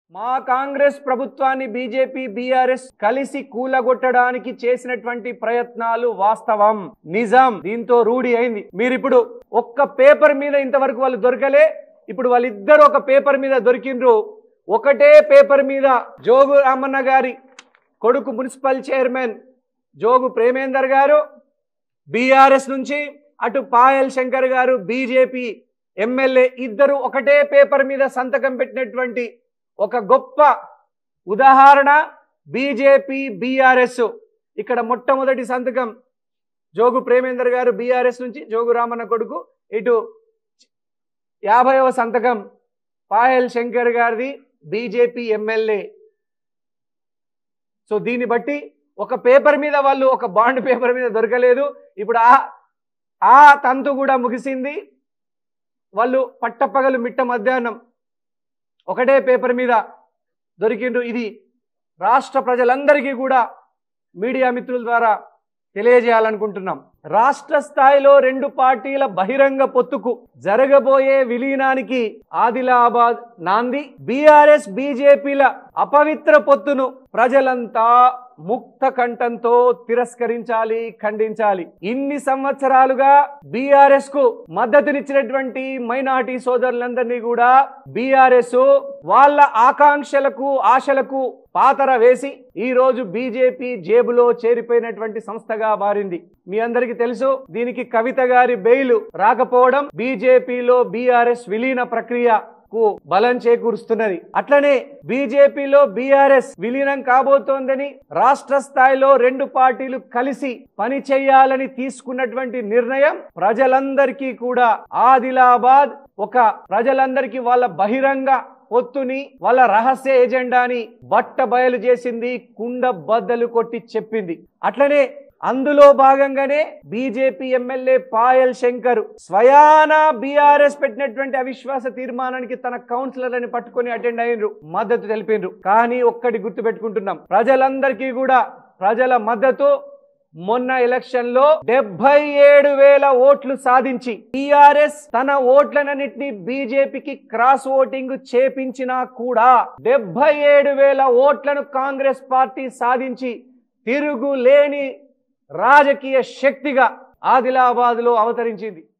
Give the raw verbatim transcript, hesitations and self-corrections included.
మా కాంగ్రెస్ ప్రభుత్వాన్ని BJP BRS కలిసి కూలగొట్టడానికి చేసినటువంటి ప్రయత్నాలు వాస్తవం, నిజం. దీంతో రూఢి అయింది. మీరిప్పుడు ఒక్క పేపర్ మీద ఇంతవరకు వాళ్ళు దొరకలే, ఇప్పుడు వాళ్ళిద్దరు ఒక పేపర్ మీద దొరికిండ్రు. ఒకటే పేపర్ మీద జోగు రామన్న గారి కొడుకు మున్సిపల్ చైర్మన్ జోగు ప్రేమేందర్ గారు బీఆర్ఎస్ నుంచి, అటు పాయల్ శంకర్ గారు బీజేపీ ఎమ్మెల్యే, ఇద్దరు ఒకటే పేపర్ మీద సంతకం పెట్టినటువంటి ఒక గొప్ప ఉదాహరణ బీజేపీ బీఆర్ఎస్. ఇక్కడ మొట్టమొదటి సంతకం జోగు ప్రేమేందర్ గారు బీఆర్ఎస్ నుంచి, జోగు రామన్న కొడుకు. ఇటు యాభైవ సంతకం పాయల్ శంకర్ గారిది బీజేపీ ఎమ్మెల్యే. సో దీన్ని బట్టి ఒక పేపర్ మీద వాళ్ళు ఒక బాండ్ పేపర్ మీద దొరకలేదు. ఇప్పుడు ఆ ఆ తంతు కూడా ముగిసింది. వాళ్ళు పట్టపగలు మిట్ట మధ్యాహ్నం ఒకటే పేపర్ మీద దొరికిండ్రు. ఇది రాష్ట్ర ప్రజలందరికీ కూడా మీడియా మిత్రుల ద్వారా తెలియజేయాలనుకుంటున్నాం. రాష్ట్ర స్థాయిలో రెండు పార్టీల బహిరంగ పొత్తుకు జరగబోయే విలీనానికి ఆదిలాబాద్ నాంది. బీఆర్ఎస్ బీజేపీల అపవిత్ర పొత్తును ప్రజలంతా ముక్త కంఠంతో తిరస్కరించాలి, ఖండించాలి. ఇన్ని సంవత్సరాలుగా బీఆర్ఎస్ కు మద్దతునిచ్చినటువంటి మైనారిటీ సోదరులందరినీ కూడా బీఆర్ఎస్ వాళ్ళ ఆకాంక్షలకు ఆశలకు పాతర వేసి ఈ రోజు బీజేపీ జేబులో చేరిపోయినటువంటి సంస్థగా మారింది. మీ అందరికీ తెలుసు. దీనికి కవిత గారి బెయిల్ రాకపోవడం బీజేపీలో బీఆర్ఎస్ విలీన ప్రక్రియ బలం చేకూరుస్తున్నది. అట్లనే బీజేపీలో బీఆర్ఎస్ విలీనం కాబోతోందని రాష్ట్ర స్థాయిలో రెండు పార్టీలు కలిసి పని చేయాలని తీసుకున్నటువంటి నిర్ణయం ప్రజలందరికీ కూడా ఆదిలాబాద్ ఒక ప్రజలందరికీ వాళ్ళ బహిరంగ పొత్తుని, వాళ్ళ రహస్య ఎజెండాని బట్ట బయలు చేసింది, కుండ బద్దలు కొట్టి చెప్పింది. అట్లనే అందులో భాగంగానే బీజేపీ ఎమ్మెల్యే పాయల్ శంకర్ స్వయాన బీఆర్ఎస్ పెట్టినటువంటి అవిశ్వాస తీర్మానానికి తన కౌన్సిలర్ని పట్టుకొని అటెండ్ అయినరు, మద్దతు తెలిపినరు. కానీ ఒక్కటి గుర్తు పెట్టుకుంటున్నాం, ప్రజలందరికీ కూడా ప్రజల మద్దతు మొన్న ఎలక్షన్ లో డెబ్బై ఏడు వేల ఓట్లు సాధించి టీఆర్ఎస్ తన ఓట్లన్నింటినీ బీజేపీకి క్రాస్ ఓటింగ్ చేపించినా కూడా డెబ్బై ఏడు వేల ఓట్లను కాంగ్రెస్ పార్టీ సాధించి తిరుగులేని రాజకీయ శక్తిగా ఆదిలాబాద్ లో అవతరించింది.